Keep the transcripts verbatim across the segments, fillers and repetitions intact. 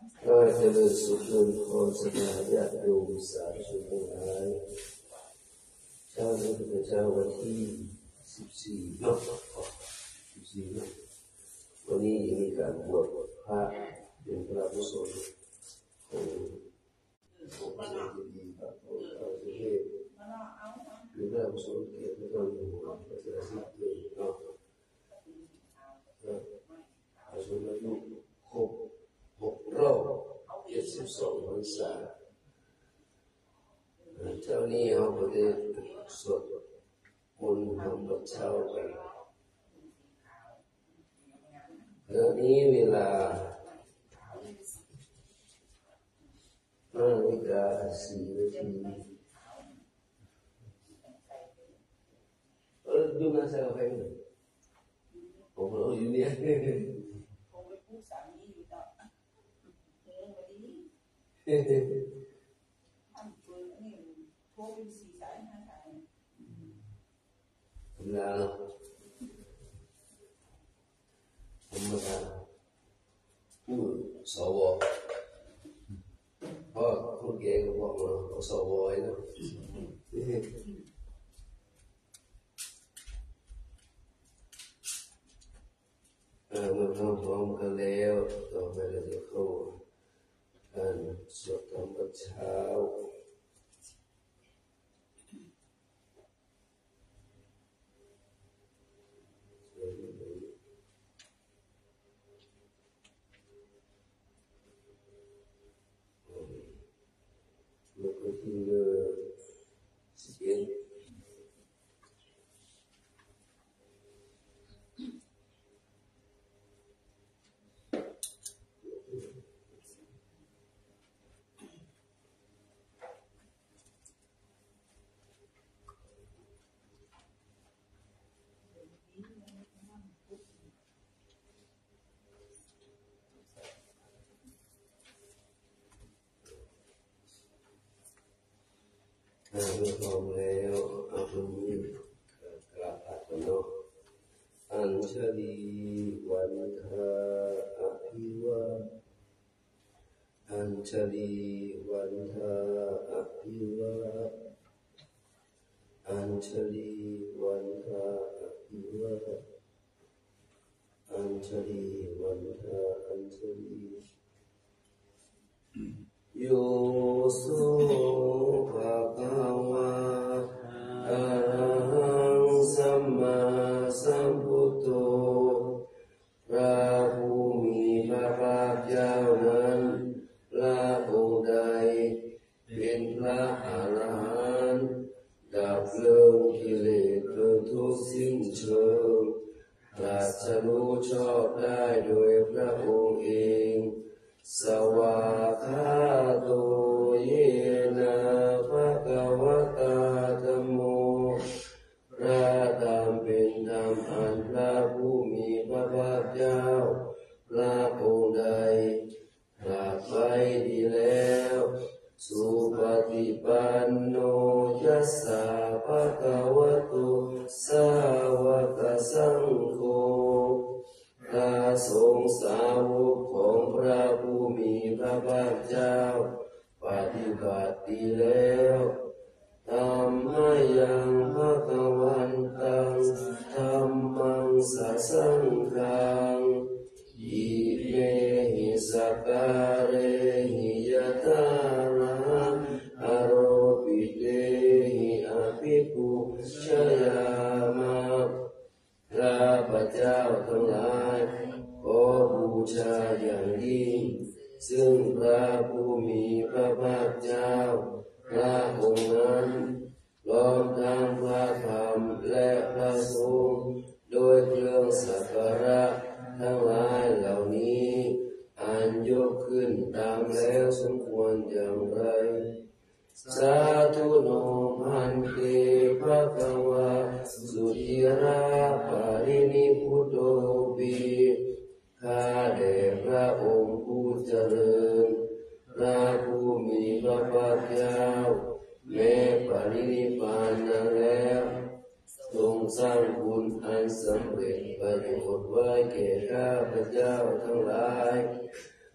ก็จะเริ่มสุขเริ่มพรสนาญาติโยมสาธุทั้งหลายเช้านี้เป็นเช้าวันที่สิบสี่เนาะสิบสี่เนาะวันนี้มีการบวชพระเป็นพระผู้ทรงของของพระดีพระของพระเทพหรือพระผู้ทรงเกียรติพระเจ้าอยู่หัวพระเจ้าสิบปีเนาะอายุอายุครบหกรอบเจ็ดสิบสองพรรษาเจ้านี้เราก็ได้สวดมนต์ทำบัดเช้ากันเดี๋ยวนี้เวลาห้านาฬิกาสี่นาทีเออดูน่าจะเป็นผมเราอยู่เนี่ยแล้วผมมาพูดสวเพราะคนแก่ก็บอกว่าสวเนาะเมื่อทำพร้อมกันแล้วต่อไปเราจะเข้าการสวดธรรมวัดเช้าแล้วก็ที่เมื่อสิบเอ็ดเมื่อพร้อมแล้วเอาตรงนี้กราบพระกันเนาะอัญชลีวันทาอภิวาอัญชลีวันทาอภิวาอัญชลีวันทาอภิวาอัญชลีวันทาอัญชลีโยโสภะคะวะอะระหังสัมมาสัมพุทโธพระผู้มีพระภาคเจ้านั้นพระองค์ใดเป็นพระอรหันต์ดับเพลิงกิเลสเพลิงทุกข์สิ้นเชิงตรัสรู้ชอบได้โดยพระองค์เองสวากขาโตเยนะภะคะวะตาธัมโมพระธรรมเป็นธรรมอันพระผู้มีพระภาคเจ้าพระองค์ใดตรัสไว้ดีแล้วสุปฏิปันโนยัสสะภะคะวะโตสาวกสังโฆพระสงฆ์สาวกของพระผู้มีพระภาคเจ้าปฏิบัติดีแล้วทำให้ยังภะคะวันตังธัมมังสัสสังฆังอิเมหิสักการะหิยะตาระอโรปิเตหิอภิปุชยามะพระพุทธเจ้าทั้งหลายขอบูชาอย่างยิ่งซึ่งพระผู้มีพระภาคเจ้าพระองค์นั้นพร้อมทั้งพระธรรมและพระสงฆ์โดยเครื่องสักการะทั้งหลายเหล่านี้อันยกขึ้นตามแล้วสมควรอย่างไรสาธุโนพันเตภะคะวะสุติราปารินิพุตโตปิข้าแต่พระองค์ผู้เจริญพระผู้มีพระภาคเจ้าแม้ปรินิพพานแล้วทรงสร้างบุญอันสำเร็จประโยชน์ไว้แก่ข้าพเจ้าทั้งหลาย ป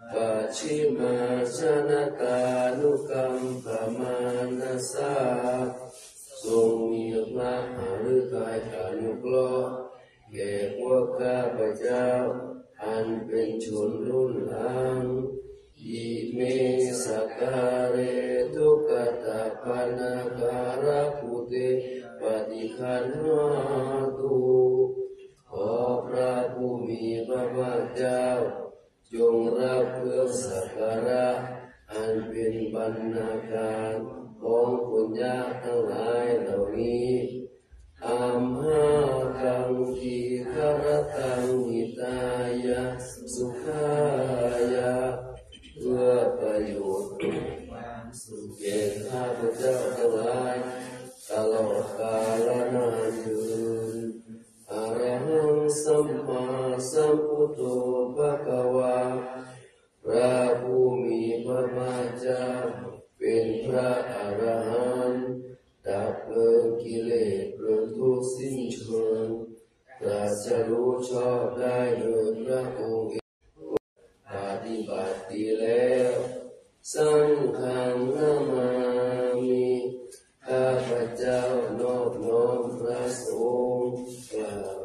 ชิมาชนะตานุกัมปมานาสาทรงมีพระหฤทัยอนุเคราะห์แก่พวกข้าพเจ้าอันเป็นชนรุ่นหลังอิเมสักการเรทุกตาปนาการะปุเตปฏิคันหาตุขอพระผู้มีพระภาคเจ้าจงรับเครื่องสักการะอันเป็นบรรณาการของปุญญาทั้งหลายเหล่านี้อัมหากังกีคารตังหิตายะสุขายะเพื่อประโยชน์แก่ข้าพเจ้าทั้งหลายตลอดกาลนานยืนอะระหังสัมมาสัมพุทโธภะคะวาพระผู้มีพระภาคเจ้าเป็นพระอรหันต์ดับเพลิงกิเลสเพลิงทุกข์สิ้นเชิงตรัสรู้ชอบได้โดยพระองค์เองปฏิบัติดีแล้วสังฆังนามามิข้าพเจ้านอบน้อมพระสงฆ์กล่าว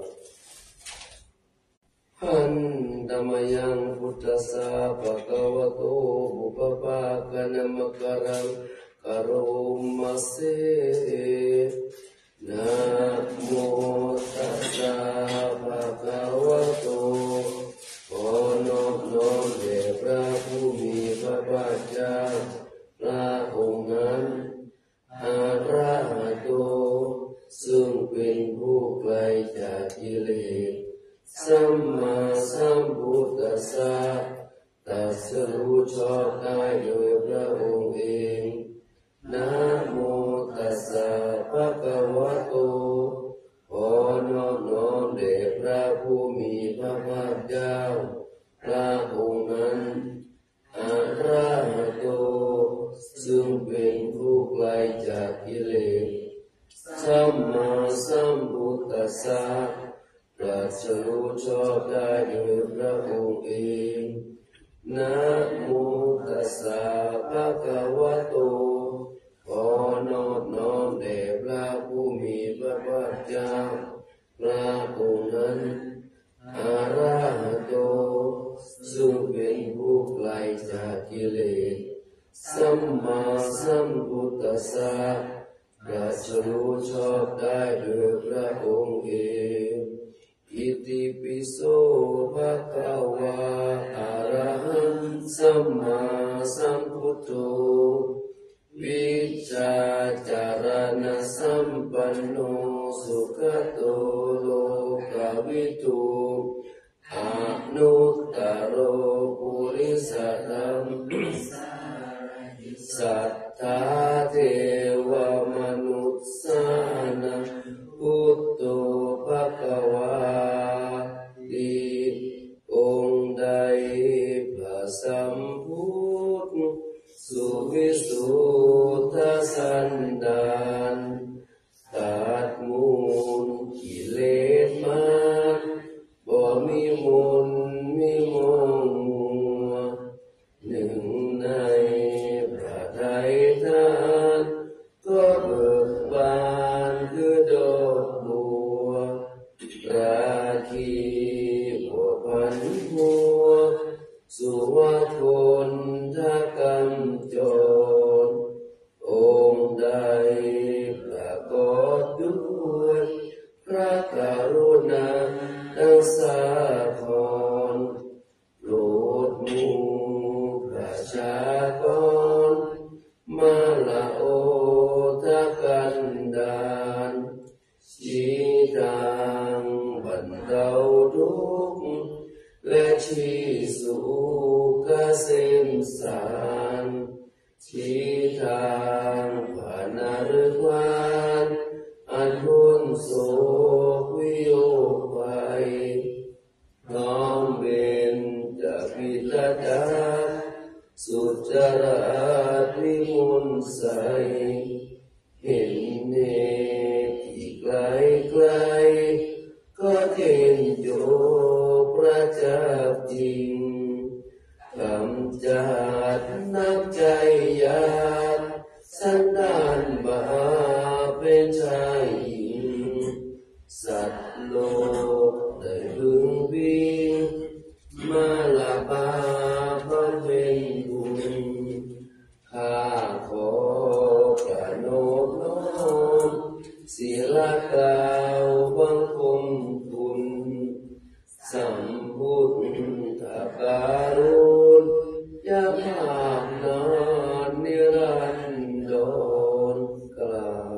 หันธรรมยังพุทธัสสะภะคะวะโตอุปปากนัมกรังกโรมัสเสนะโมตัสสะภะคะวะโตขอนอบน้อมแด่พระผู้มีพระภาคเจ้าพระองค์นั้นอะระหะโตซึ่งเป็นผู้ไกลจากกิเลสสัมมาสัมพุทธัสสะตรัสรู้ชอบได้โดยพระองค์เองนะโมตัสสะภะคะวะโตขอนอบน้อมแด่พระผู้มีพระภาคเจ้าพระองค์นั้นอะระหะโตซึ่งเป็นผู้ไกลจากกิเลสสัมมาสัมพุทธัสสะตรัสรู้ชอบได้โดยพระองค์เองนะโมตัสสะภะคะวะโตขอนอบน้อมแด่พระผู้มีพระภาคเจ้าพระองค์นั้นอะระหะโตซึ่งเป็นผู้ไกลจากกิเลสสัมมาสัมพุทธัสสะตรัสรู้ชอบได้โดยพระองค์เองอิติปิโสภะคะวะอะระหังสัมมาสัมพุทโธวิชาจารณสัมปันโนสุขโตโลกวิทูอนุตตโรปุริสธรรมสัทธาเทวมนุษสานังพุทโธภคะวาติองค์ใดพระสัมพุทธสุวิสุทธสันดานตัดมูลกิเลสมาบ่มีมนมีมองมัวหนึ่งในพระทัยท่านก็เบิกบานคือดอกบัวราคีบัวพันหัวสุวรรณคนทักกำจรองค์ใดประกอบด้วยพระกรุณาดังสาครโปรดหมู่ประชากรมาละโอทกันดานชี้ทางบรรเทาทุกข์และชี้สู่เกษมสารชี้ทางผ่านนรกวานอันพ้นโศกวิโยคภัยน้อมเป็นจะพิตดาสุจราวิมุนใสเห็นเนที่ไกลไกลก็เห็นโยประจักษ์จริงคำำจัดนักใจยานสันดานบาปเป็นชายหญิงสัตว์โลกได้พึงวิ่งมาละบาปเป็นบุญข้าขอกระโนบน้อมศิลากล่าวบังคมคุณสัมพุทธการุณยาภาพนานนิรันดรกราบ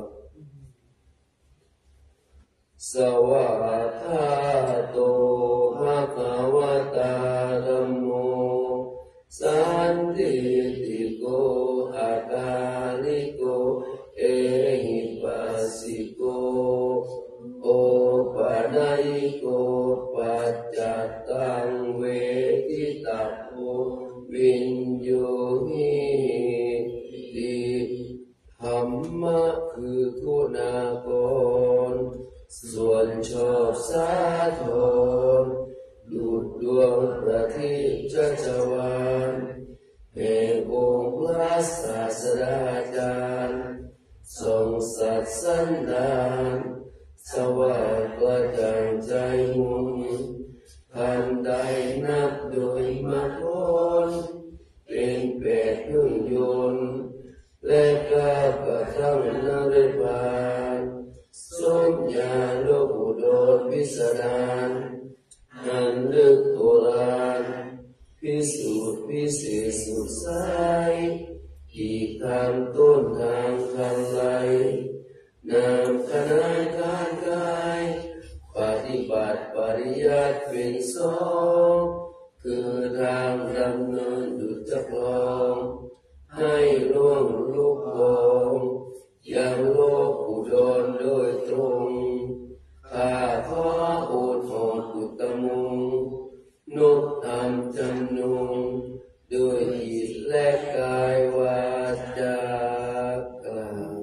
สวากขาโตภะคะวะตาธัมโมสันทิติโกอาการิโกเอหิปัสสิโกโอปะนายิโกปัจจัตตังเวทิตาโพวินโยหิติธรรมะคือคุณากรส่วนชอบสาธรดุจดวงประทีปจักรวาลแห่งองค์พระศาสดาจารย์ทรงสัตย์สันดานสว่างกระจ่างใจมุนทันใดนับโดยมรรคผลเป็นแปดเครื่องยนต์และก้าวกระทั่งนรกบาลสมญาโลกอุดรพิสดารหันลึกโบราณพิสูจน์พิเศษสุดสายอีกทางต้นทางคันไหลนามคณะการกายปฏิบัติปริยัติเป็นสองคือทางดำเนินดุจคลองให้ล่วงลุกโองยังโลกอุดรโดยตรงข้าขอโอทหอนอุตมุงนกตามจำนงด้วยจิตและกายวาจากล่าว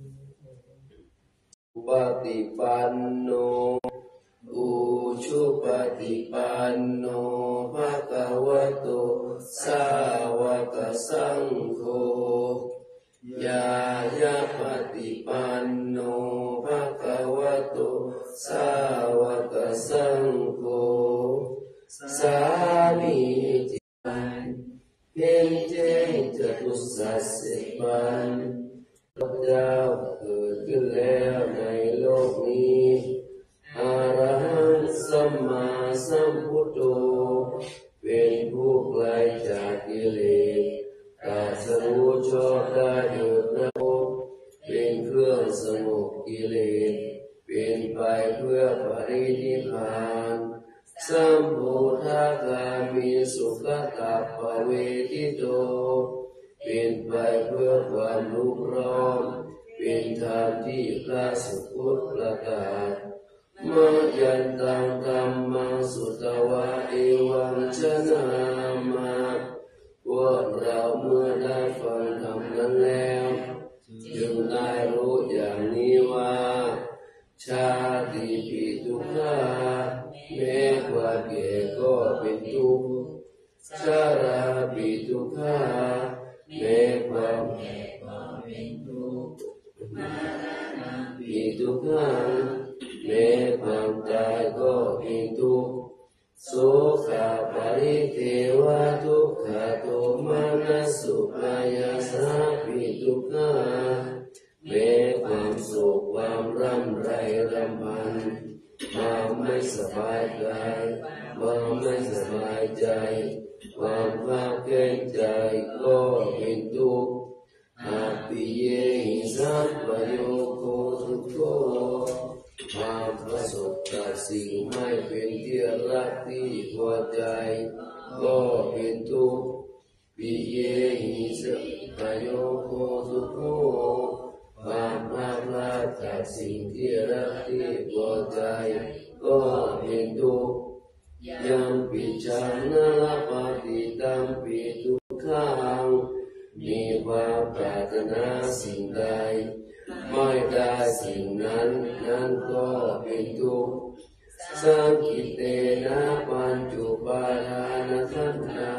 ปฏิปันโนอุชุปฏิปันโนภะคะวะโตสาวกสังโฆยายาปฏิปันโนภะคะวะโตสาวกสังโฆสามีจิตังเพ่งเจงจตุสัสสิปันพระเจ้าเกิดขึ้นแล้วในโลกนี้อรหันต์สัมมาสัมพุทโธเป็นผู้ไกลจากกิเลสตรัสรู้ชอบได้โดยพระองค์เป็นเครื่องสงบกิเลสเป็นไปเพื่อปรินิพพานสัมโพธคามิสุขตัปปเวทิโตเป็นไปเพื่อความรู้พร้อมเป็นธรรมที่พระสุคตประกาศมายันตังธัมมังสุตวะเอวังชนะมาพวกเราเมื่อได้ฟังธรรมนั้นแล้วจึงได้รู้อย่างนี้ว่าชาติปิทุกขาแม้ความแก่ก็เป็นทุกข์ชราปิทุกขาแม้ความแก่ก็เป็นทุกข์มรณะปิทุกขาแม้ความตายก็เป็นทุกข์โสกะปริเทวะทุกขโทมนัสสุขายาสาปิทุกขาแม้ความโศกความร่ำไรรำพันความไม่สบายกายความไม่สบายใจความภาคเกรงใจก็เป็นทุกข์อาปิเยหิสัพพโยโคทุกโขความประสบกับสิ่งไม่เป็นที่รักที่พอใจก็เป็นทุกข์ปิเยหิสัพพโยโคทุกโขความพลาดพลาดจากสิ่งที่รักที่พอใจก็เป็นทุกข์ยังปิจานาปฏิตัมปิทุกขังมีความปรารถนาสิ่งใดไม่ได้สิ่งนั้นนั้นก็เป็นทุกข์สังคิเตนะปัญจุปาทานขันธาทุกข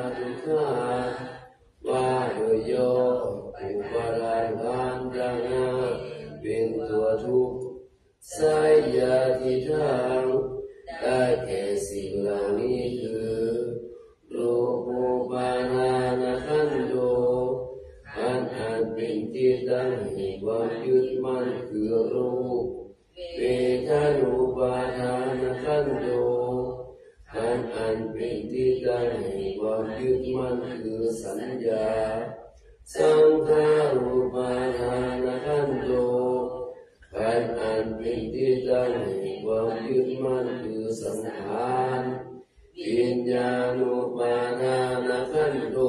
ฆาว่าโดยย่ออุปาทานดังนั้นเป็นตัวทุกข์สายาทิทางได้แก่สิ่งเหล่านี้คือรูปุปาทานขันโธอันอันเป็นที่ตั้งแห่งความยึดมั่นคือรูปเวทนาปาทานขันโธอันอันเป็นที่ตั้งแห่งความยึดมั่นคือสัญญาสังขารูปาทานขันโธอันอันเป็นที่ตั้งแห่งความยึดมั่นคือสังขารวิญญาณุปาทานขันโธ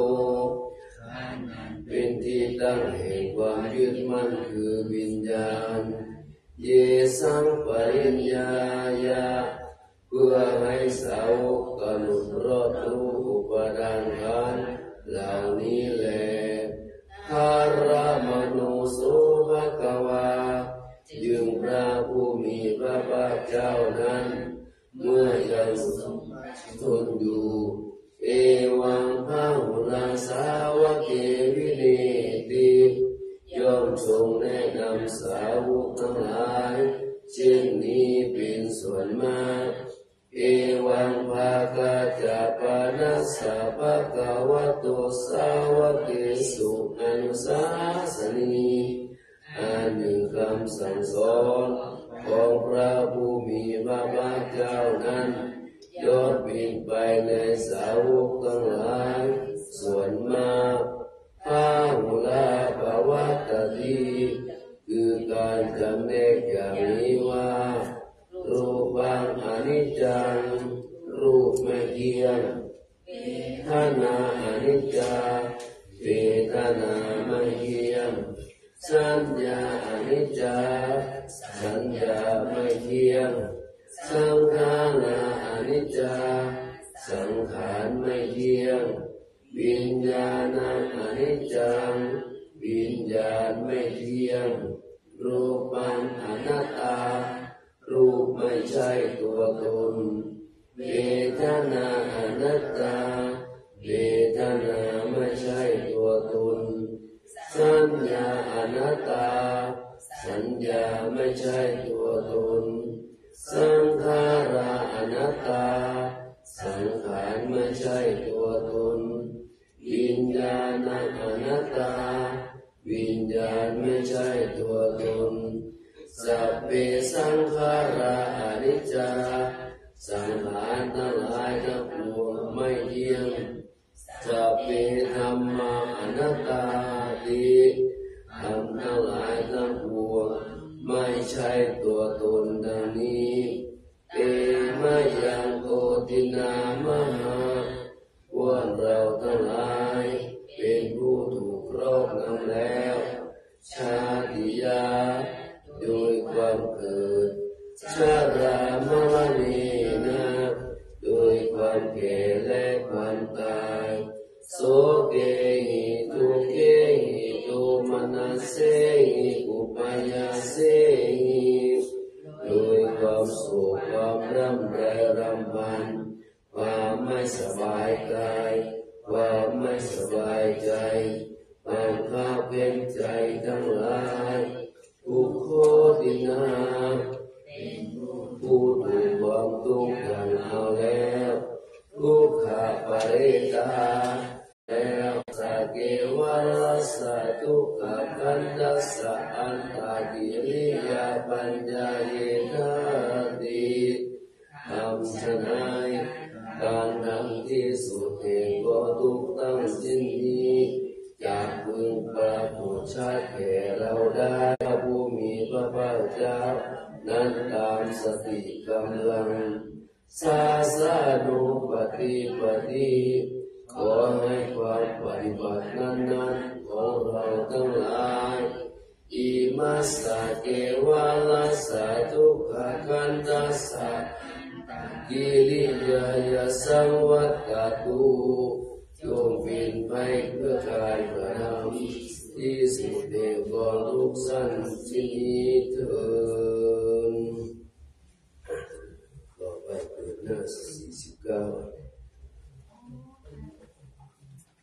เป็นที่ตั้งแห่งความยึดมั่นคือวิญญาณเยสังปริญญายาเพื่อให้สาวกกำหนดรอบรู้อุปาทานขันธ์เหล่านี้แลภารมโนโสภควาจึงพระผู้มีพระภาคเจ้านั้นเมื่อยังทนอยู่เอวังพหุลาสาวกเกวิเนติย่อมทรงแนะนำสาวกทั้งหลายเช่นนี้เป็นส่วนมากเอวังภาคาจาปานัสสะภะคะวะโตสาวกเกสุอนุสาสนีอันหนึ่งคำสั่งสอนของพระผู้มีพระภาคเจ้านั้นยอดบินไปในสาวกทั้งหลายส่วนมากพาหุลาภวัตติคือการจำแนกอย่างนี้ว่ารูปังอนิจจังรูปไม่เที่ยงเวทนาอนิจจาเวทนาไม่เที่ยงสัญญาอนิจจาสัญญาไม่เที่ยงสังขารอนิจจาสังขารไม่เที่ยงวิญญาณอนิจจังวิญญาณไม่เที่ยงรูปังอนัตตารูปไม่ใช่ตัวตนเวทนาอนัตตาเวทนาไม่ใช่ตัวตนสัญญาอนัตตาสัญญาไม่ใช่ตัวตนสังขารอนัตตาสังขารไม่ใช่ตัวตนวิญญาณอนัตตาวิญญาณไม่ใช่ตัวตนสัพเพสังขาราอนิจจาสังขารทั้งหลายทั้งปวงไม่เที่ยงสัพเพธัมมาอนัตตาติธรรมทั้งหลายทั้งปวงไม่ใช่ตัวตนดังนี้เอมะยังโกตินามหาพวกเราทั้งหลายเป็นผู้ถูกครอบงำแล้วชาติยาโดยความเกิดชรามรณะนะโดยความแก่และความตายโสเกหิทุเกหิโทมนัสเสหิอุปายาเสหิโดยความโศกความร่ำไรรำพันความไม่สบายกายความไม่สบายใจความข้าเว้นใจทั้งหลายทุกโคตินาผู้ถูกความทุกข์อย่างเอาแล้วทุกขปริตาแล้วสักเกวะรัสสะทุกขคันธัสสะอันตกิริยาปัญญาเยธาติทำฉะนั้นการทำที่สุดแห่งก็ทุกตั้งสิ้นนี้จากพึงปรากฏชัดแก่เราได้พระผู้มีพระภาคเจ้านั้นตามสติกำลังสาสานุปฏิปฏิขอให้ความปฏิบัตินั้นๆของเราทั้งหลายอิมัสสะเกวะลัสสะทุกขคันธัสสะกิริยายสังวัตตุจงเป็นไปเพื่อการกระทำที่สุดแห่งกองทุกข์สั้นสิ้นนี้เถิดต่อไปเปิดหน้าสี่สิบเก้า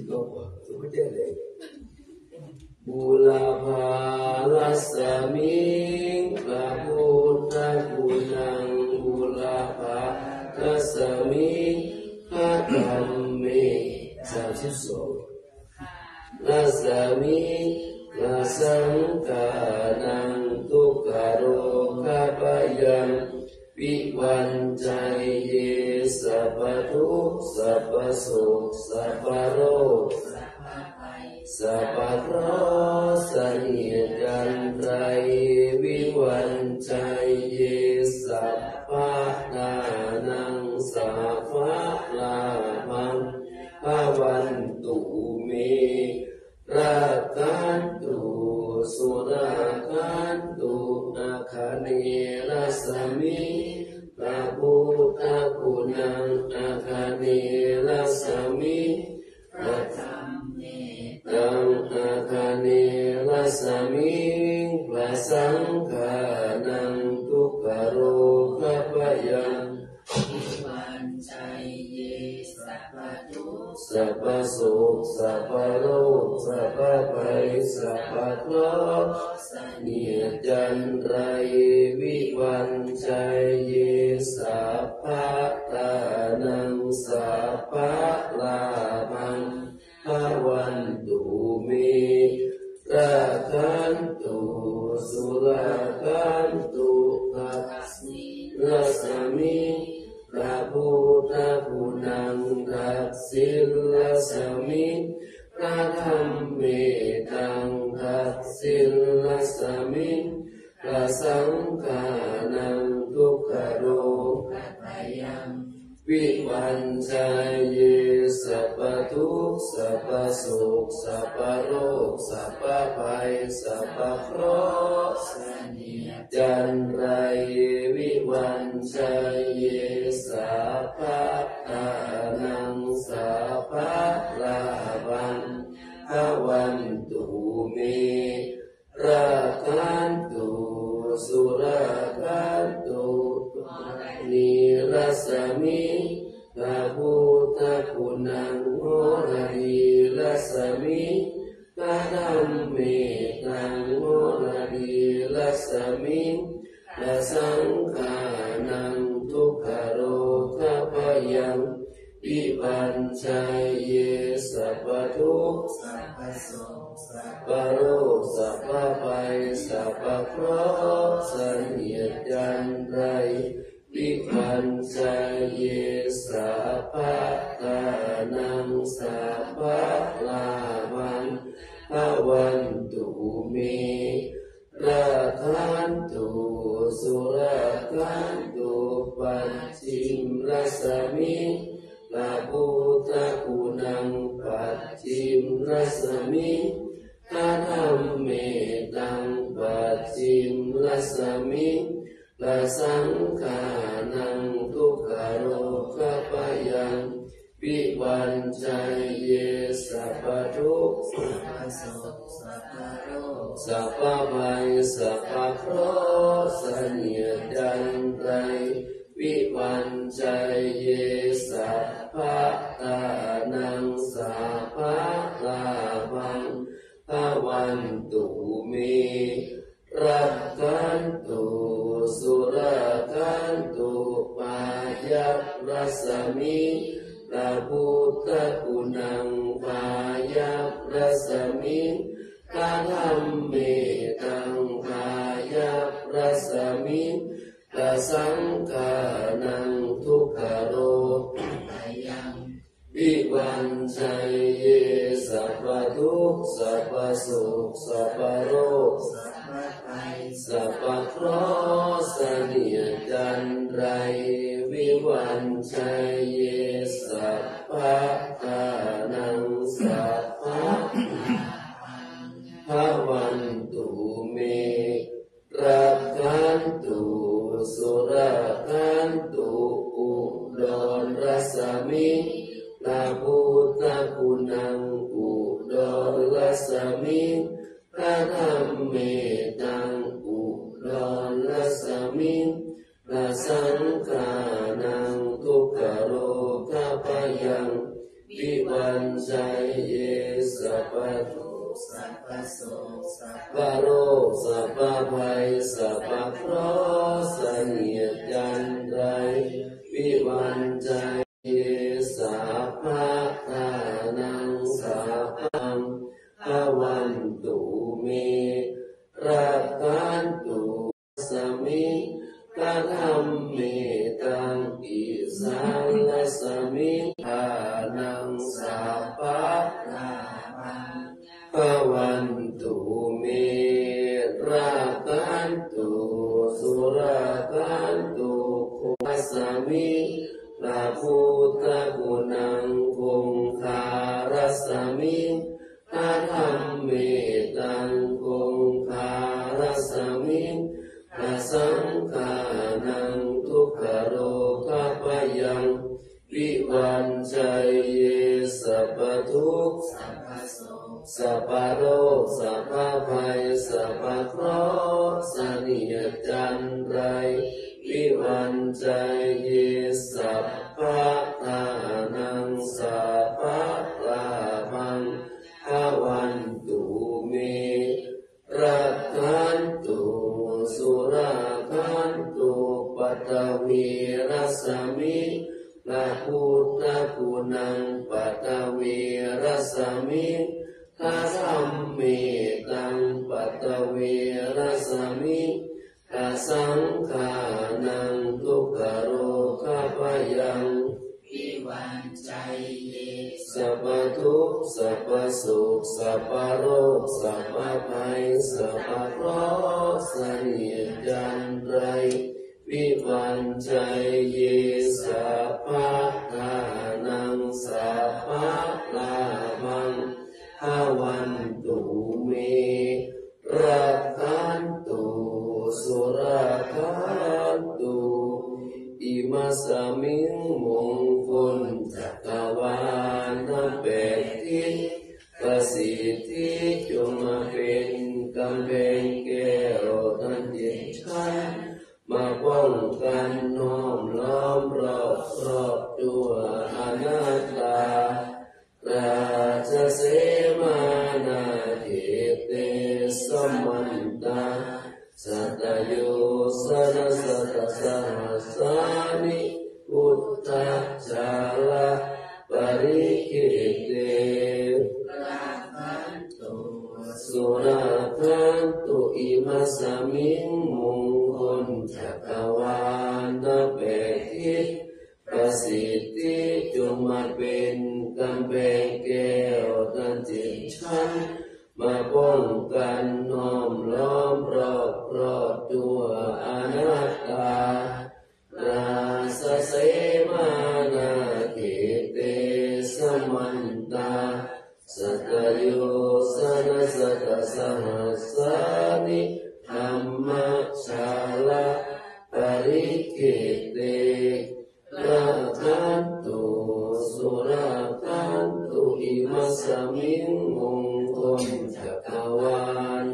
ก็พอไม่ได้เลยบุรพาลัสสมิงพระพุทธคุณังบุรพาลัสสมิงพระธรรมเมสามสิบสองลัสสมิงพระสังฆานังทุกขโรคาปยังวิวันใจเยสัพพทุกข์สัพพโศกสัพพโรคสัพพะเคราะห์เสนียดจันไตรวิวันใจเยสัพพะนานังสัพพะลาภังภวันตุเมราคันตุสุราคันตุอาคาเนรัสมิพระพุทธคุณังอาคาเนรัสมิพระธรรมเมตังอาคาเนรัสมิพระสังฆานังทุกขโรคาปยังวิวันใจเยสัพพทุกข์สัพพโศกสัพพโรคสัพพภัยสัพพเคราะห์เสนียดจันไรวิวันใจเยสัพพะทานังสัพพะลาภังภวันตุเมราคันตุสุราคันตุทัสมิรัสมิพระพุทธคุณังทักษิณรัสมิพระธรรมเมตังทักษิณรัสมิพระสังฆานังทุกขโรคาปยังวิวันใจเยสัพพทุกข์สัพพโศกสัพพโรคสัพพภัยสัพพเคราะห์เสนียดจันไรวิวันใจเยสัพพะทานังสัพพะลาภังภวันตุเมราคันตุสุราคันตุนิรัสมิพระพุทธคุณังโหรีรัสมิพระธรรมเมตังโหรีรัสมิพระสังฆานังทุกขโรคาปยังวิวันชัยเยสัพพทุกข์สัพพโศกสัพพโรคสัพพภัยสัพพเคราะห์เสนียดจันไรวิวันชัยเยสัพพะทานังสัพพะลาภังภวันตุเมราคันตุสุราคันตุปัจฉิมรัสมิพระพุทธคุณังปัจฉิมรัสมิพระธรรมเมตังปัจฉิมรัสมิพระสังฆานังทุกขโรคาปยังวิวันชัยเยสัพพทุกข์สัพพโศกสัพพโรคสัพพภัยสัพพเคราะห์เสนียดจันไรวิวันชัยเยสัพพะทานังสัพพะลาภังภวันตุเมรักขันตุสุราคันตุปายัพรัสมิพระพุทธคุณังปายัพรัสมิพระธรรมเมตังปายัพรัสมิพระสังฆานังทุกขโรคายังวิวันชัยเยสัพพทุกข์สัพพโศกสัพพโรคสัพพภัยสัพพเคราะห์เสนียดจันไรวิวันชัยเยสัพพะทานังสัพพะภวันตุเมรักขันตุสุราคันตุอุดรรัสมิพระพุทธคุณังอุดรรัสมิพระธรรมเมตังอุดรรัสมิพระสังฆานังทุกขโรคาปยังววิวันชัยเยสัพพทุกข์สัพพโสกสัพพปโรสัพพภัยสัพพเคราะห์เสนียดจันไรวิวันชัยเยสัพพะทานังสัพพังภวันตุเมรักขันตุสมิงกะธัมเมตังอิสังลสมิงทานังสัพพะทานังภวันตุเมรักขันตุสุรักขันตุโคสมิงพระพุทธกุณังคงคารสมิงพระธรรมเมตังคงคารสมิงพระสังฆานังทุกขโรคปยังวิวันชัยเยสัพพทุกข์สัพพโสกสัพพโรคสัพพภัยสัพพเคราะห์เสนียดจันไรวิวันชัยเยสัพพะทานังสัพพะลาภังภวันตุเมรักขันตุสุราขันตุปัตตวีรัสมิงพระพุทธกุณังปัตตวีรัสมิงพระธรรมเมตังปัตตวีรัสมิงพระสังฆานังทุกขโรคปยังวิวันชัยเยสัพพทุกข์สัพพสุขสัพพโรคสัพพภัยสัพพเคราะห์เสนียดจันไรวิวันชัยเยสัพพะทานังสัพพะลาภังภวันตุเมรักขันตุสุราขันตุอิมัสสมิงมงคลจักรวาลแปดทิศประสิทธิจงมาเป็นกำแพงแก้วทันเย็นชันมาป้องกันน้อมล้อมรอบรอบตัวอนัตตาราชเสมานาเขเตสมันตาสัตโยสนสัตสหัสสานิพุทธจาระปริคิเตรักขันตุสุราขันตุอิมัสสมิงมงคลจักรวาลแปดทิศประสิทธิจงมาเป็นกำแพงแก้วทันเจ็ดชั้นมาป้องกันน้อมล้อมรอบรอบตัวอนัตตาราสเสมานาเขเตสมันตาสัตโยสนสัตสหัสสานิธรรมชาละปริคิเตรักขันตุสุราขันตุอิมัสสมิงมงคลจักรวาล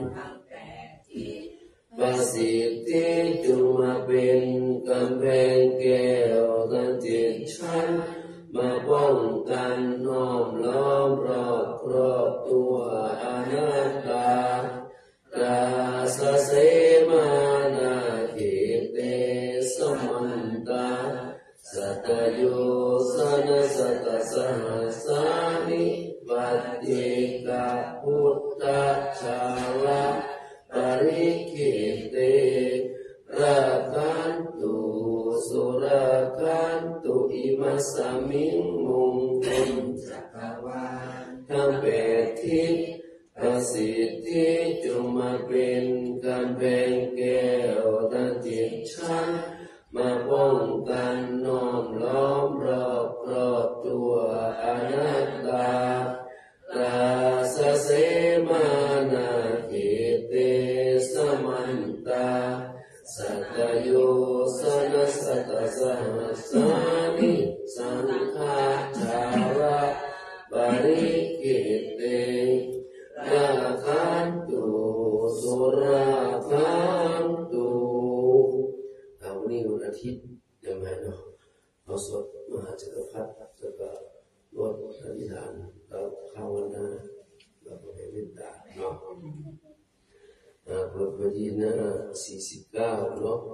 ประสิทธิจงมาเป็นกำแพงแก้วทันเจ็ดชั้นมาป้องกันน้อมล้อมรอบรอบตัวอนัตตาราสเสมานาเขเตสมันตาสัตโยสนสัตสหัสสานิปัจเจกพุทธชาละปริคิเตรักขันตุสุราขันตุอิมัสสมิงมงคลจักรวาลทั้งแปดทิศประสิทธิจงมาเป็นกำแพงแก้วทันเจ็ดชั้นมาป้องกันน้อมล้อมรอบรอบตัวอนัตตาราสเสมานาเขเตสมันตาสัตโยสนสัตสหัสสานิสังฆาจาระปริคิเตรักขันตุสุราขันตุเอาวันนี้วันอาทิตย์เดี๋ยวมาเนาะเราสวดมหาจักรพรรดิแล้วก็นวดอธิษฐานเราภาวนาเราก็ได้เมตตาเนาะบทบดีนะสี่สิบเก้าเนาะ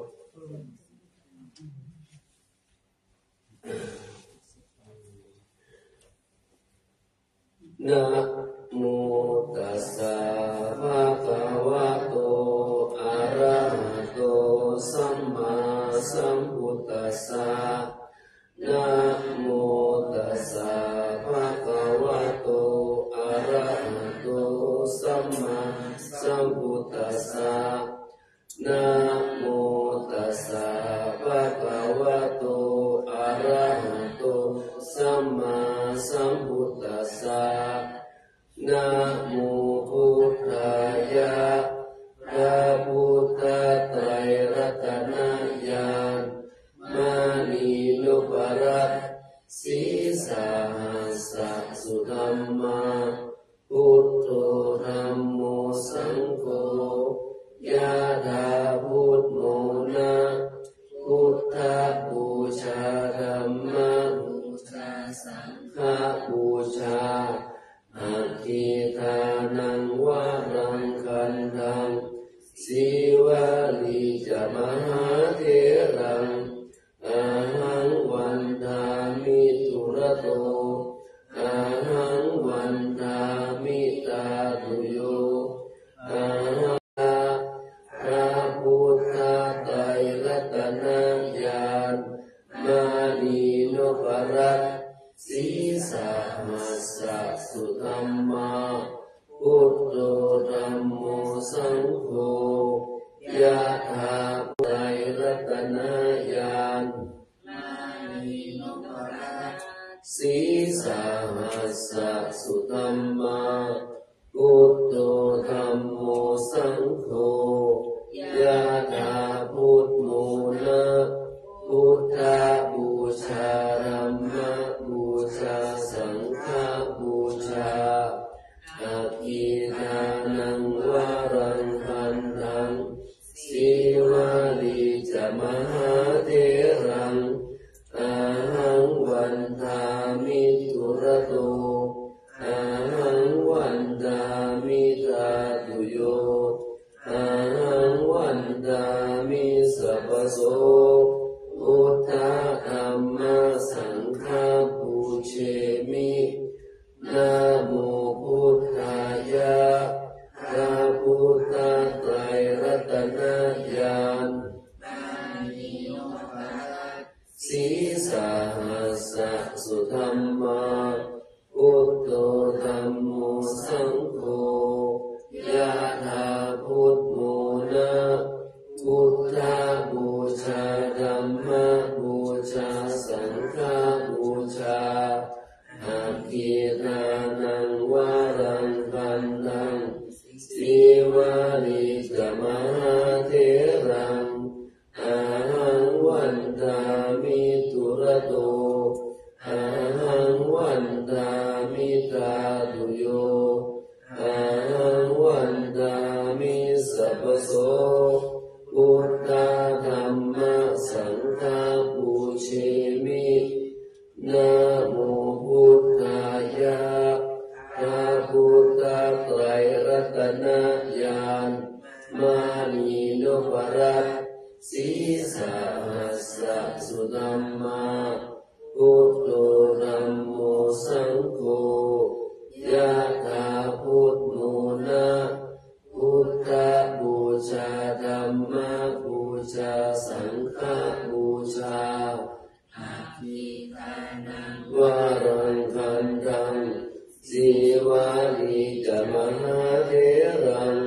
นะโมตัสสะภะคะวะโตอะระหะโตสัมมาสัมพุทธัสสะนะโมตัสสะภะคะวะโตอะระหะโตสัมมาสัมพุทธัสสะนะโมตัสสะภะคะวะโตอะระหะโตสัมมาสัมพุทธัสสะนะโมพุทธายะพระพุทธไตรรัตนญาณมณีนุปรัตสีสาหัสสุธัมมาพุทโธธัมโมสังโฆยะถาพุทโมนะพุทธบูชาธัมมบูชาสังฆบูชาอาทิทานังวารังคันธังสีวลีจมหาเถรังอาหังวันทามิตุระโตอาหังวันทามิตาตุโยอาหังพระพุทธไตรรัตนญาณมานีโนปรัตสีสาหัสสุธัมมาพุทโธธัมโมสังโฆยะถาไตรรัตนญาณมานีโนปรัตสีสาหัสสุธัมมาพุทโธธัมโมสังโฆยะถาพุทโมนะพุทธบูชาธัมมบูชาสังฆบูชาอาทิทานังวารังคันธังสีวลีจมหาเถรังอาหังวันทามิตุระโตอาหังวันทามิตาตุโยอาหังวันทามิสัพพโสพุทธธัมมสังฆบูเชมินะโมพุทธายะพระพุทธไตรรัตนญาณมานีโนปรัตสีสาหัสสุธัมมาพุทโธธัมโมสังโฆยะถาพุทโมนะพุทธบูชาธัมมบูชาสังฆบูชาอาทิทานังวารังคันธังสีวลีจมหาเถรังอาหังวันทามิตุระโตอาหังวันทามิตาตุโยอาหังวันทามิสัพพโสพุทธธัมมสังฆบูเชมินะโมพุทธายะพระพุทธไตรรัตนญาณมานีโนปรัตสีสาหัสสุธัมมาพุทโธธัมโมสังโฆยะถาพุทโมนะพุทธบูชาธัมมบูชาสังฆบูชาอาทิทานังวารังคันธังสีวลีจมหาเถรัง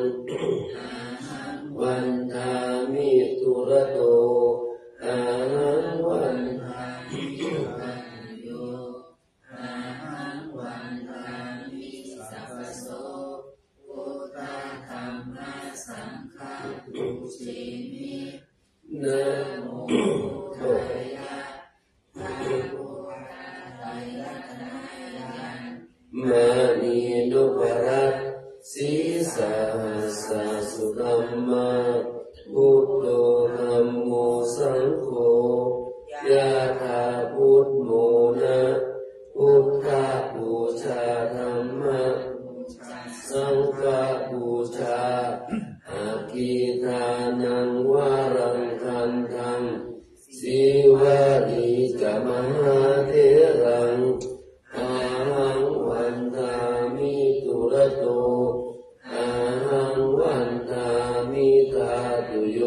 วันทามิตุระโตอาหังวันทามิตุระโยอาหังวันทามิสัพพโสพุทธธัมมสังฆบูเชมินะโมพุทธายะพระพุทธไตรรัตนญาณมานีนุปรัตสีสาหัสสุธัมมาพุทโธธัมโมสังโฆยะถาพุทโมนะพุทธบูชาธัมมะสังฆบูชาอากีทานังวารังคันธังสีวาลีกมหาเถรังอาหังวันทามิตุระโตอาหังวันทามิธาตุโย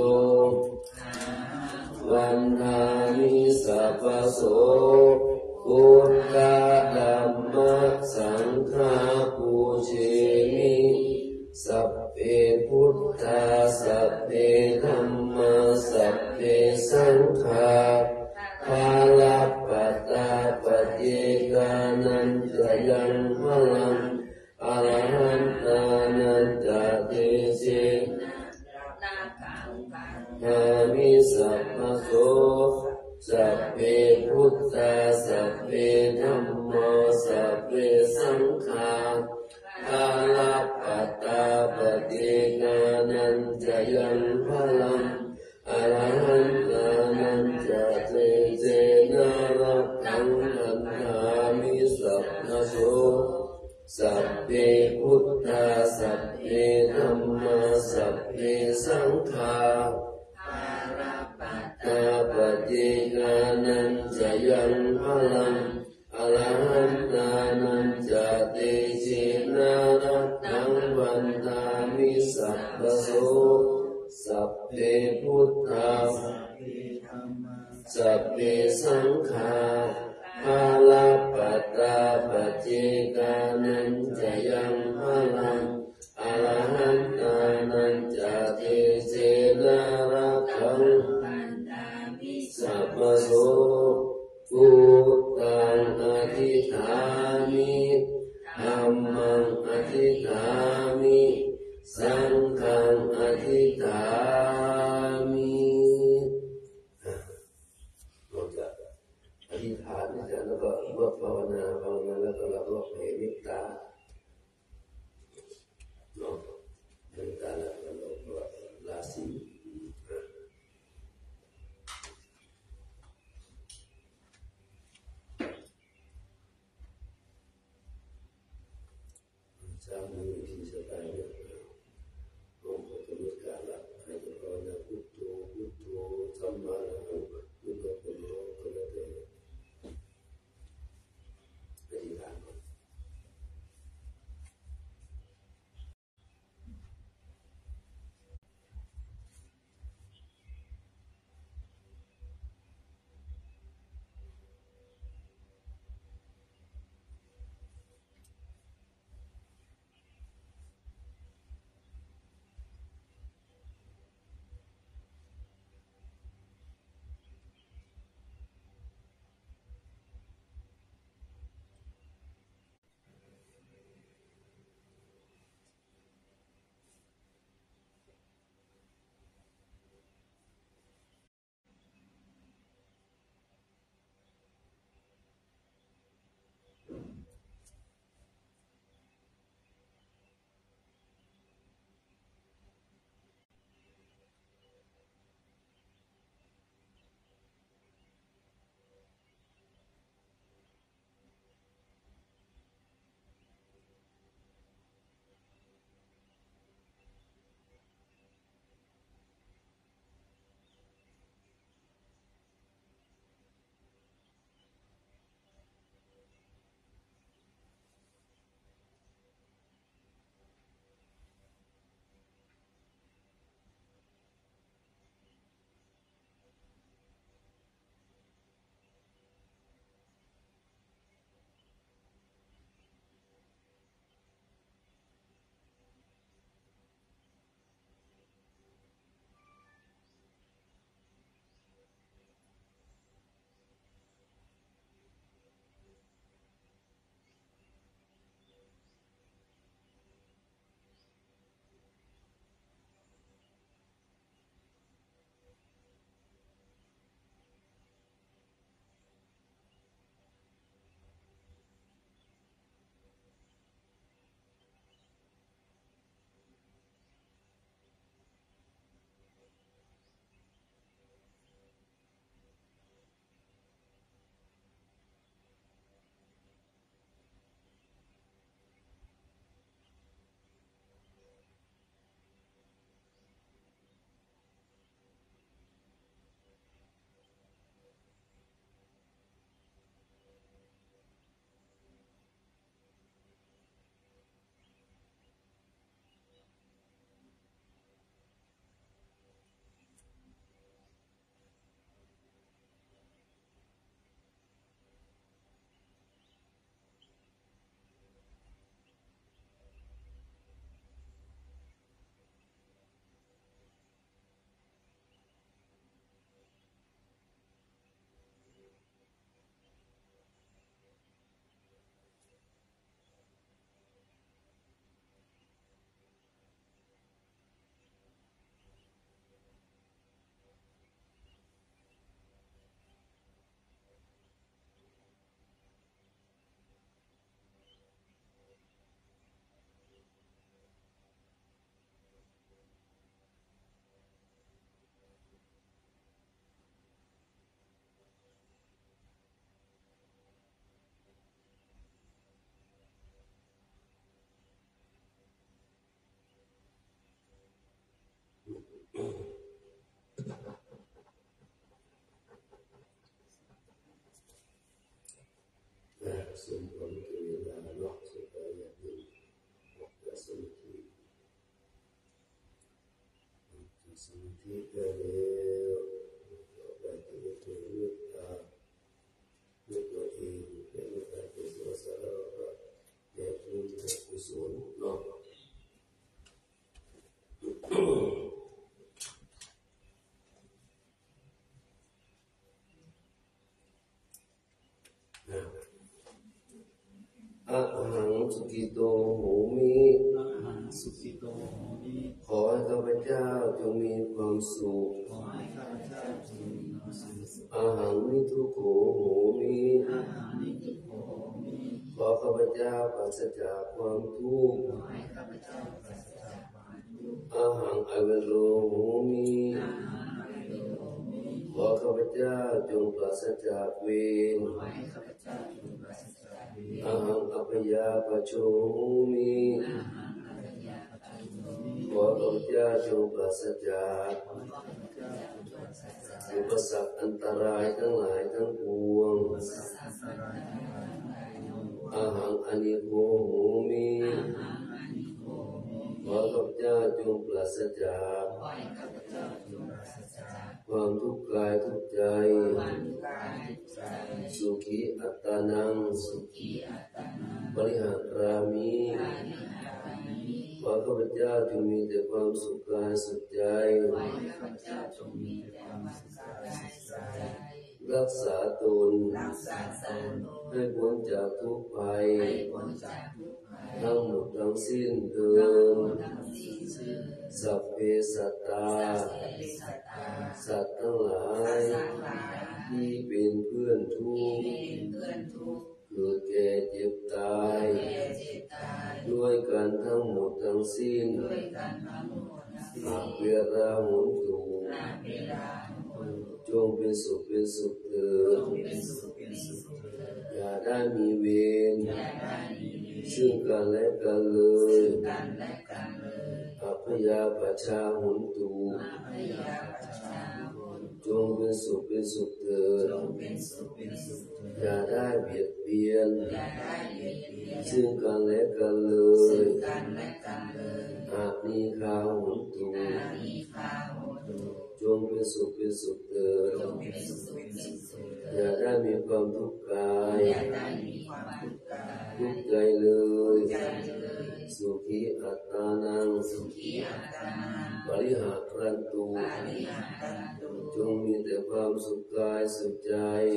วันทามิสัพพโสพุทธธัมมะสังฆาปูเชมิสัพเพพุทธาสัพเพธัมมาสัพเพสังฆาภาลัปปตาปเจกานันจะยังพลังอรหันตานันจะเตเชนามิสัพพโสสัพเพพุทธาสัพเพธัมมาสัพเพสังฆาภาลัปปตาปเจกานันจะยังพลังอรหันตานันจะเตเจนารัตถังอันธามิสัพพโสสัพเพพุทธาสัพเพธัมมาสัพเพสังฆาตาปเจกานันจะยังพลังอรหันตานันจะเตเจนารัตถังวันทามิสัพพโสสัพเพพุทธาสัพเพสังฆาภาลัปปตาปเจกานันจะยังพลังอรหันตานันจะเตเจนารัตถังสัพพโสพุทธังอธิษฐามิธัมมังอธิษฐามิสังฆังอธิษฐามิเราจะอธิษฐานกันแล้วก็รวบภาวนาภาวนาแล้วก็รวบให้เมตตาเนาะเมตตาแล้วก็รวบราศีสามมือที่สบายเนี่ยลงพุทธบุตรการละให้ภาวนาพุทโธพุทโธสัมมาสัมพุทโธพุทโธพุทโธก็แล้วแต่อธิษฐานก่อนสมควรแก่เวลาเนาะสุดท้ายอยากดูออกจากสมาธิจากสมาธิได้แล้วต่อไปก็จะถึงเมตตาด้วยตัวเองเป็นการเป็นตัวสารพัดแก่บุญแก่กุศลเนาะอะหังสุกิโตโหมิอะหังสุกิโตโหมิขอให้ข้าพเจ้าจงมีความสุขขอให้ข้าพเจ้าจงมีความสุขอะหังนิทุโขโหมิอะหังนิทุโขโหมิขอข้าพเจ้าปราศจากความทุกข์ขอให้ข้าพเจ้าปราศจากความทุกข์อะหังอเวโรโหมิอะหังอเวโรโหมิขอข้าพเจ้าจงปราศจากเวรขอให้ข้าพเจ้าจงปราศจากเวรอะหังอัปยาปโชโหมิอะหังอัปยาปโชโหมิขอข้าพเจ้าจงปราศจากอุปสรรคอันตรายทั้งหลายทั้งปวงอะหังอนิโกโหมิขอข้าพเจ้าจงปราศจากความทุกข์กายทุกข์ใจสุขีอัตตานังบริหารามิขอข้าพเจ้าจงมีแต่ความสุขกายสุขใจรักษาตนให้พ้นจากทุกภัยทั้งหมดทั้งสิ้นเถิดสัพเพสัตตาสัตว์ทั้งหลายที่เป็นเพื่อนทุกข์เกิดแก่เจ็บตายด้วยกันทั้งหมดทั้งสิ้นหากเวลาหมุนตูจงเป็นสุขเป็นสุขเถิดอย่าได้มีเวรซึ่งกันและกันเลยอัพยาปชาหุนตูจงเป็นสุขเป็นสุขเถิดอย่าได้เบียดเบียนซึ่งกันและกันเลยอานิคาหุนตูจงเป็นสุขเป็นสุขเถิดอย่าได้มีความทุกข์กายทุกข์ใจเลยสุขีอัตตานังบริหารันตุจงมีแต่ความสุขกายสุขใจ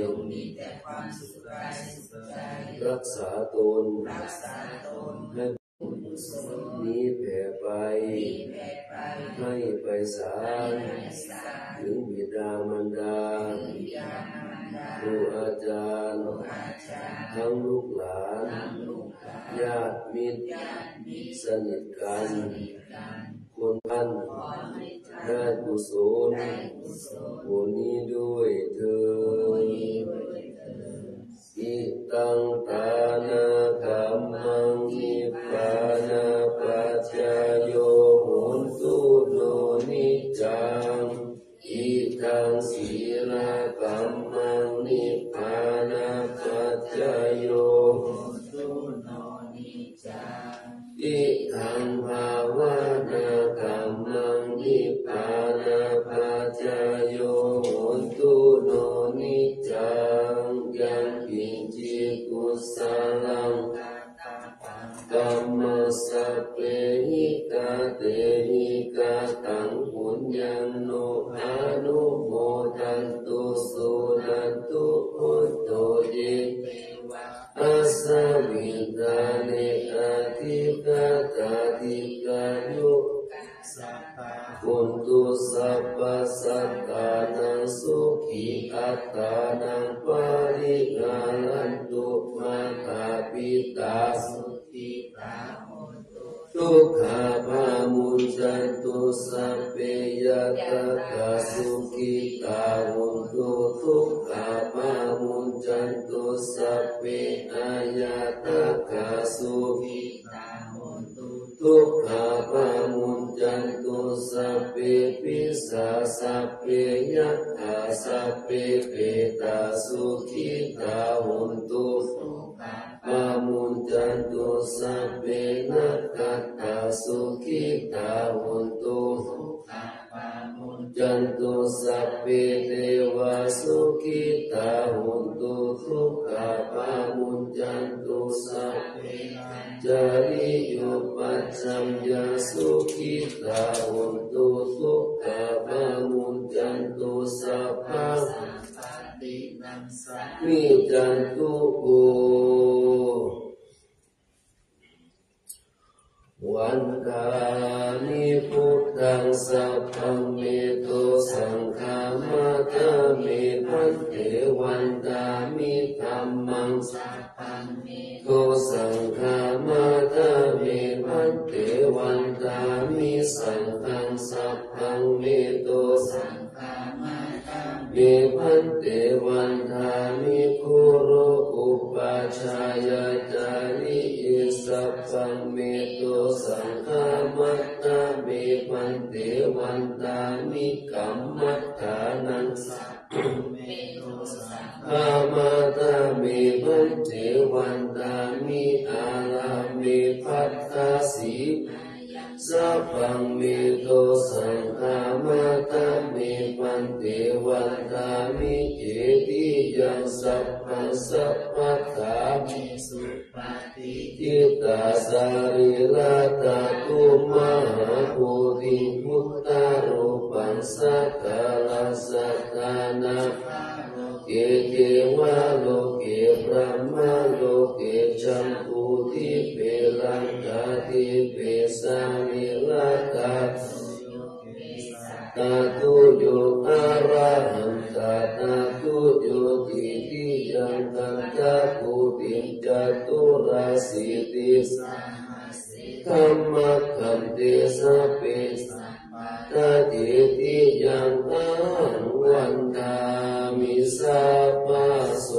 รักษาตนให้นี้แผ่ไปให้ไปสารถึงบิดามารดาครูอาจารย์ทั้งลูกหลานญาติมิตรสนิทกันคนท่านได้กุศลผลนี้ด้วยเถิดอิตังตานากัมมังนิพพานาปัจจโยโหนตุโนนิจังอิตังศีลกัมมังนิพพานาปัจจโยโหนตุโนนิจังอิทังภาวนากัมมังนิพพานาปัจจโยโหนตุโนนิจังยังกินจิกุสาลังกัมมัสสะเปหิกาเตหิกาตังปุญญังโนอนุโมทันตุสุนันตุพุทโธเยอาสาวิตาเนอาทิกาตาทิกายุกุณตุสัพพสัตตานังสุขีอัตตานังปาริหารันตุมาตาปิตาสุขิตาโหตุทุกขาภามุนจันตุสัพเพยตตาสุขิตาโหตุทุกขาภามุนจันตุสัพเพอายตตาสุขิตาโหตุทุกขาภามุนจันตุสัพเพปิสาสัพเพยัตถาสัพเพเปตาสุขิตาโหตุสุขสัพเพนักขัตตาสุขิตาหุนตุจันตุสัพเพเทวาสุขิตาหุนตุทุกขปามุญจันตุสัพเพจาริโยปัจจัมยาสุขิตาหุนตุทุกขปามุญจันตุสัพพะมิจันตุโกวันตามิพุทธังสัพพังเมโตสังฆามาตามิพันเตวันตามิธัมมังสัพพังเมโตสังฆามาตามิพันเตวันตามิสังฆังสัพพังเมโตสังฆามาตามิพันเตวันตามิคุโรอุปัชฌายาจาริอิสัพพังเมโตสังฆามัตตามิพันเตวันตามิกัมมัฏฐานังสัพพังเมโตสังฆามัตตามิพันเตวันตามิอารามิภัตตาสีสัพพังเมโตสังฆามัตตามิพันเตวันตามิเจติยังสัพพังสัพพัทธามิสุปฏิทิตาสาริลาตาตุมหาภูติพุทธารูปังสักกาลสัทธานาเกเกวะโลเกพระมะโลเกจัมปุทิเปลังกาทิเปสานิลาตาตาตุโยอะระหังตาตาตุโยติติยังตังตาปุติจตุราสิติธัมมะคันเตสัพเพตาติติยังอังวันตามิสัพพะโส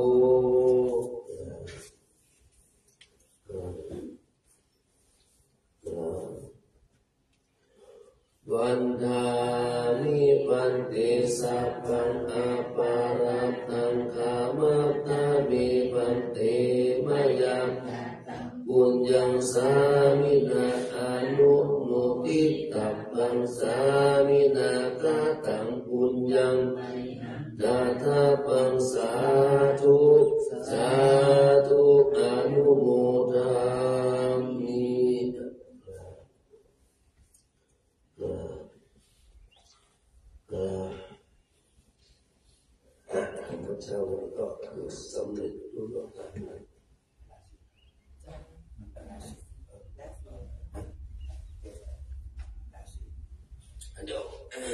วันทานิปันเตสัพพังอปาราตังคามัตตามิปันเตมะยังปุญญังสามินาอนุโมทิตัพพังสามินากาตังปุญญังตถาปังสาธุสาธุอนุโมทามิพระเจ้าก็คือสำเร็จรู้หลักการเดี๋ยว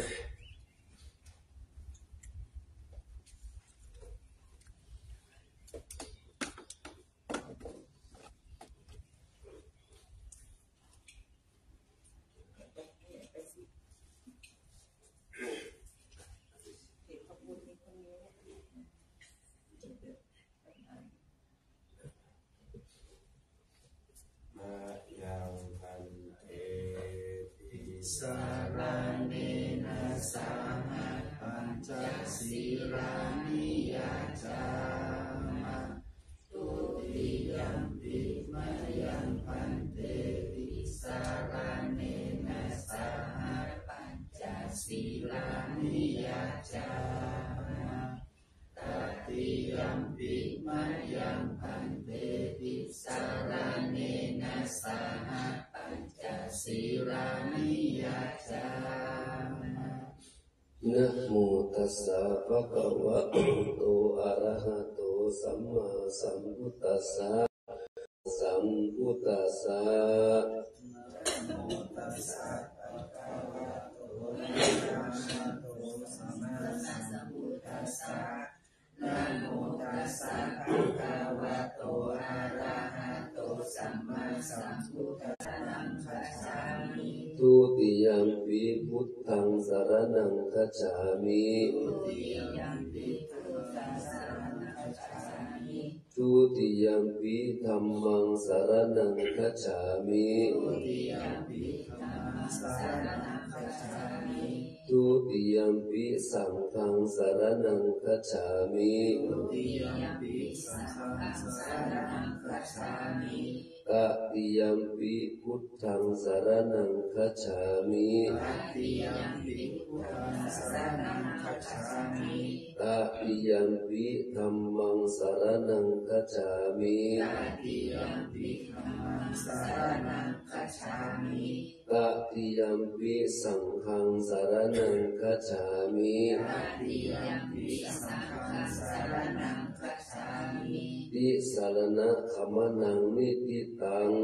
สารเนนะสาหัสปัญจศีรานิยาจามะตุติยัมปิมะยังพันเตติสารเนนะสาหัสปัญจศีรานิยาจามะตติยัมปิมะยังพันเตติสารเนนะสาหัสปัญจศีรานิยาจามะนะโมตัสสะภะคะวะโตอะระหะโตสัมมาสัมพุทธัสสะสัมพุทธัสสะนะโมตัสสะภะคะวะโตอะระหะโตสัมมาสัมพุทธัสสะนะโมตัสสะภะคะวะโตอะระหะโตสัมมาสัมพุทธัสสะนังคัจฉามิทุติยัมปิพุทธังสรณังคัจฉามิทุติยัมปิพุทธังสรณังคัจฉามิทุติยัมปิธัมมังสรณังคัจฉามิทุติยัมปิธัมมังสรณังคัจฉามิทุติยัมปิสังฆังสรณังคัจฉามิทุติยัมปิสังฆังสรณังคัจฉามิปตติยัมปิพุทธังสรณังคัจฉามิตติยัมปิพุทธังสรณังคัจฉามิตติยัมปิธัมมังสรณังคัจฉามิตติยัมปิธัมมังสรณังคัจฉามิตติยัมปิสังฆังสรณังคัจฉามิตติยัมปิสังฆังสรณังคัจฉามิติสรณะขมนังนิติตัง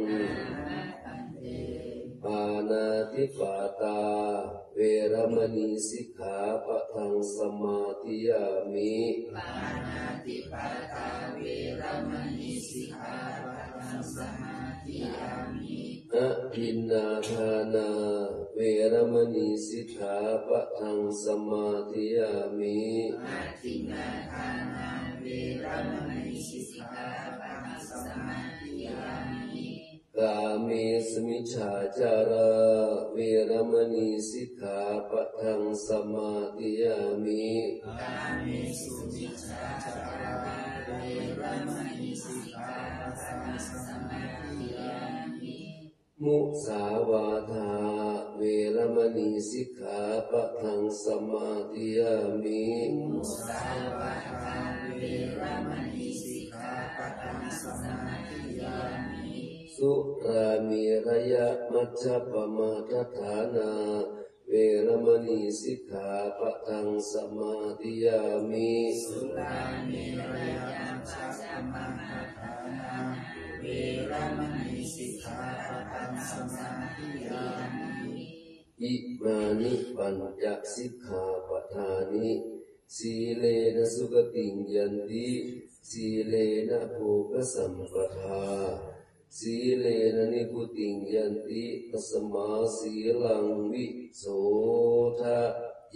ปานาติปาตาเวรมณีสิกขาปะทังสมาธิยามิปานาติปาตาเวรมณีสิกขาปะทังสมาธิยามิอะทินนาทานาเวรมณีสิกขาปะทังสมาธิยามิอะทินนาทานาเวรมณีสิกขาปะทังสมาธิยามิกาเมสมิจฉาจาราเวรมณีสิกขาปะทังสมาธิยามิกาเมสุมิจฉาจาราเวรมณีสิกขาปะทังสมาธิยามิมุสาวาทาเวรมณีสิกขาปะทังสมาธิยามิมุสาวาทาเวรมณีสิกขาปะทังสมาธิยามิสุรามิระยะมัจจปมาทฐานาเวรมณีสิกขาปะทังสมาธิยามิสุรามิระยะมัจจปมาทฐานาเวรมณีสิกขาปะทังสมาธิยามิอิมานิปัญจสิกขาปทานิสีเลนะสุขติยันติสีเลนะโภคสัมปทาสีเลนะนิพุติยันติตัสมาสีลังวิโสทะเย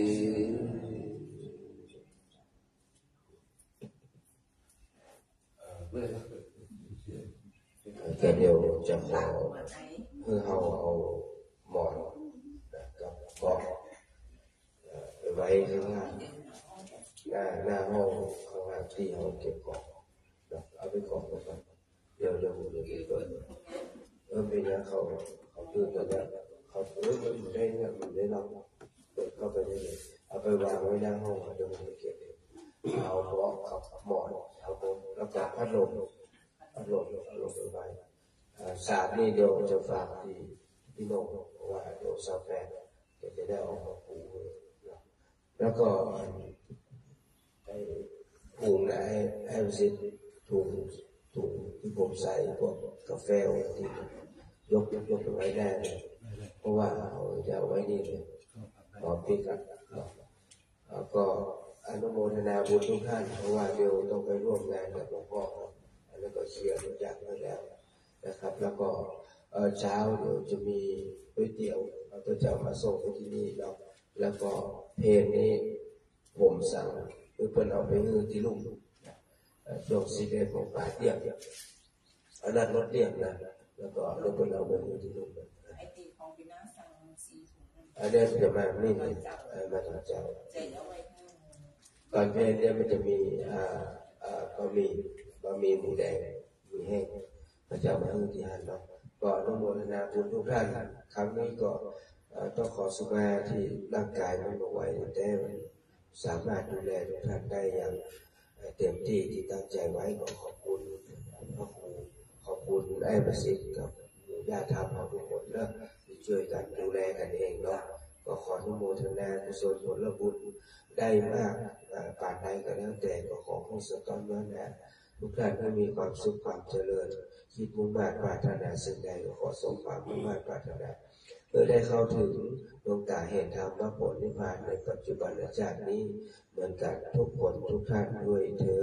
แต่เดี๋ยวจะขอเพื่อเอาเอาหมอนกับกอกไปไว้ข้างล่างหน้าหน้าห้องข้างล่างที่เขาเก็บกอกเอาไปกอกไว้ก่อนเดี๋ยวเดี๋ยวเดี๋ยวเปิดเออเป็นอย่างเขาเขาตื่นกันแล้วเขาเออมันได้เนี่ยมันได้รับเปิดเข้าไปได้เลยเอาไปวางไว้หน้าห้องเดี๋ยวมันเก็บเอาบล็อกกับหมอนเอาบนแล้วก็พัดลมพัดลมพัดลมไปไว้ศาสตร์นี่เดี๋ยวจะฝากที่พี่น้องว่าเดี๋ยวซาแฟจะได้ออกมาปลูกแล้วก็ไอ้ปลูกนะไอ้ไอ้สิถุงถุงที่ผมใส่พวกกาแฟที่ยกยกยกไว้ได้เลยเพราะว่าเขาจะเอาไว้นี่เลยพอปิดกันแล้วก็อนุโมทนาบุญทุกท่านเพราะว่าเดี๋ยวต้องไปร่วมงานกับหลวงพ่อแล้วก็เชียร์รู้จักไว้แล้วนะครับแล้วก็เช้าเดี๋ยวจะมีก๋วยเตี๋ยวเราก็จะมาส่งไปที่นี่แล้วแล้วก็เพลงนี้ผมสั่งเพื่อเพิ่นเอาไปฮือที่ลุงช่วงสิบเอ็ดโมงบ่ายเที่ยงอันนั้นรถเรียกนะแล้วก็เราเพิ่นเอาไปฮือที่ลุงไอตีของพี่น้าสั่งสี่ถุงอันนี้จะมานี่เลยมาจากเจ้าก่อนเพลงเนี่ยมันจะมีอ่าอ่าบะหมี่บะหมี่หมูแดงหมูแห้งพระเจ้ามาฮือที่หันเนาะก็อนุโมทนาบุญทุกท่านครั้งนี้ก็ต้องขอสุมาที่ร่างกายมันไหวแต่สามารถดูแลทุกท่านได้อย่างเต็มที่ที่ตั้งใจไว้ก็ขอบคุณพระครูขอบคุณไอ้ประสิทธิ์กับญาติธรรมเราทุกคนนะที่ช่วยกันดูแลกันเองเนาะก็ขออนุโมทนากุศลผลบุญได้มากปานใดก็แล้วแต่ก็ขอให้สตอนนั้นนะทุกท่านให้มีความสุขความเจริญคิดมุ่งมั่นปรารถนาสิ่งใดก็ขอสมความมุ่งมั่นปรารถนาเพื่อได้เข้าถึงดวงตาเห็นธรรมมรรคผลนิพพานในปัจจุบันชาตินี้เหมือนกันทุกคนทุกท่านด้วยเถิ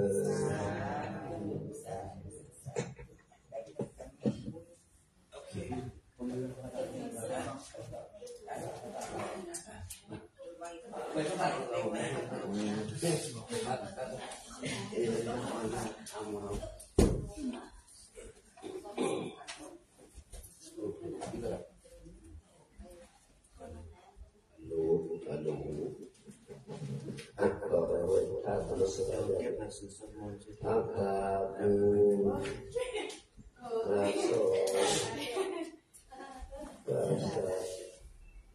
อัตตาภูรัสส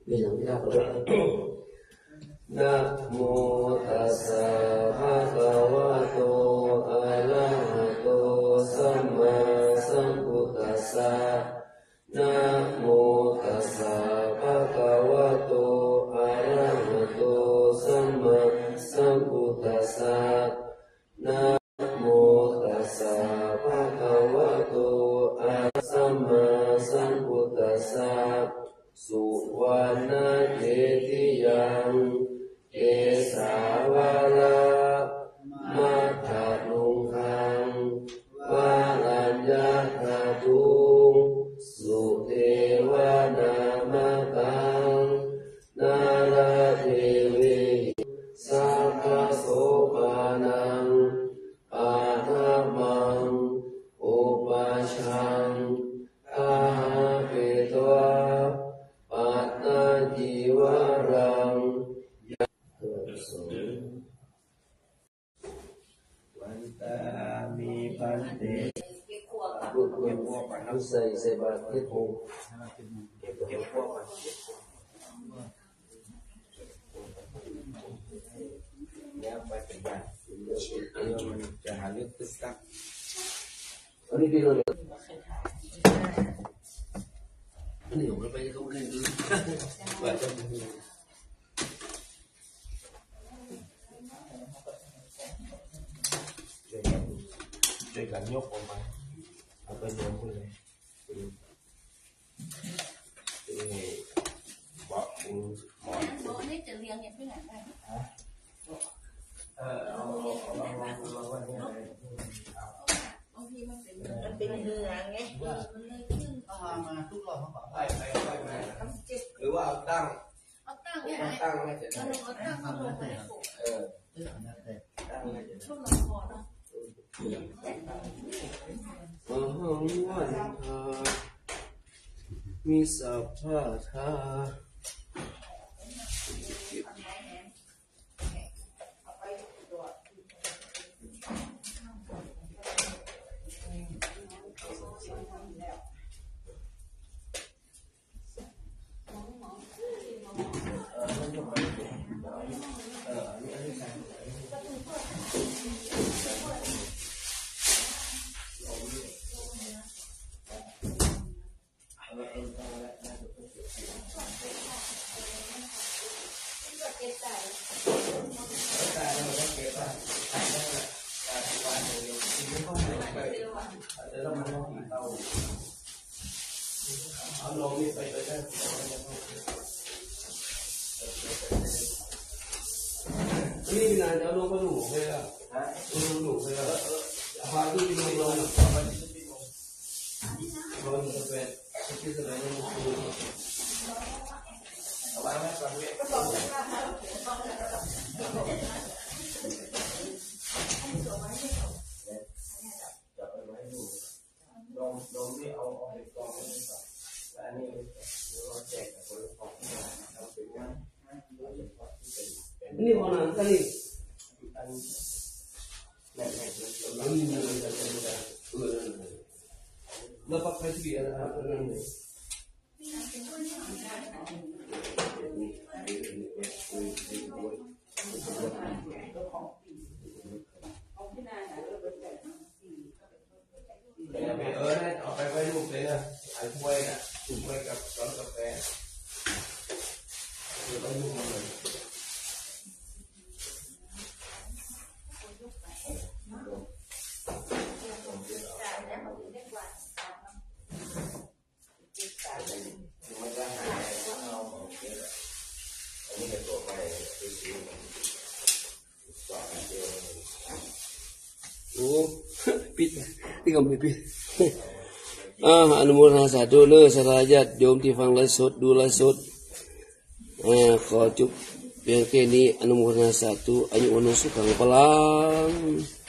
มีอย่างที่ได้ก็ได้นะโมตัสสะภะคะวะโตอะระหะโตสัมมาสัมพุทธัสสะนะโมตัสสะภะคะวะโตอะระหะโตสัมมาสัมพุทธัสสะนะโมตัสสะภะคะวะโตอะระหะสัมมาสัมพุทธัสสะสุวรรณเจติยังเอสาวาระมัทธาลุงคังวาลัญญาตาตุงสุเทวานามตังนาราเทวิสัพพโสภานังอาหามังอุปัชชังอาหาเปตวะปัตตาจิวารังวันตามีพันเตบุตรบุตรบุษย์เสบาทิโภเก็บเก็บพวกมันเนี่ยไปเป็นบ้านเดี๋ยวมันจะหาเรื่องตึกตักอันนี้พี่เราเนี่ยนี่ผมไปเขาเล่นดูว่าจะช่วยกันยกออกมาเอาไปรวมกันเลยเป็นไงบอกมึงหมอนโต๊ะนี่จะเรียงอย่างที่ไหนได้เออเอาเอาเอาเอาไว้ให้บางทีมันเป็นมันเป็นเนื้อไงมันเลยขึ้นต่อมาทุกรอบเขาบอกไปไปไปไปหรือว่าเอาตั้งเอาตั้งเนี่ยตั้งให้เสร็จเอาลงเอาตั้งเอาลงไปปลูกเออตั้งให้เสร็จช่วงหลังพอเนาะมหังวันทามีสัพพะทาเอาลงนี่ไปไปได้นี่นานจะเอาลงไปหนูเลยอ่ะลงหนูเลยอ่ะพาที่ลงลงเอาไปที่ที่ลงลงจะเป็นที่จะได้ลงคือเอาไว้ให้ฟังเว้ยจับไปไว้หนูลงลงนี่เอาเอาไปกองไว้ก่อนแล้วอันนี้เราแจกกับคนของเราเป็นยังนี่มันอะไรนี่อันแม่แม่เรานี่มันจะเป็นอะไรเออแล้วปักไปที่อะไรอะไรนี่เออให้เอาไปไว้ลูกเลยนะไอ้ถ้วยน่ะถุงไว้กับร้อนกาแฟเดี๋ยวไปลูกมันเลยโอ้ปิดที่ก็ไม่ปิดอ่าอนุโมทนาสาธุเนอสลายญาติโยมที่ฟังไลฟ์สดดูไลฟ์สดอ่าขอจุบเพียงแค่นี้อนุโมทนาสาธุอายุวันสุขังพลัง